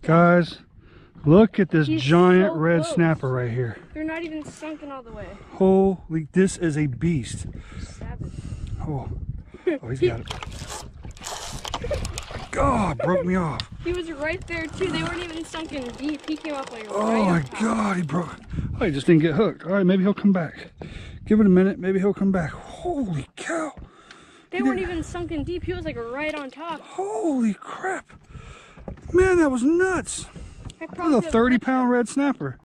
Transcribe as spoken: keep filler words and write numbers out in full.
Guys, look at this He's giant so red close. snapper right here. They're not even sunken all the way. Holy, this is a beast. Savage. Oh, oh he's got it. God, broke me off. He was right there too. They weren't even sunken deep. He came up like right Oh my on top. God, he broke. Oh, he just didn't get hooked. All right, maybe he'll come back. Give it a minute, maybe he'll come back. Holy cow. They He weren't didn't- even sunken deep. He was like right on top. Holy crap. Man, that was nuts. I That was probably a have thirty left pound red snapper.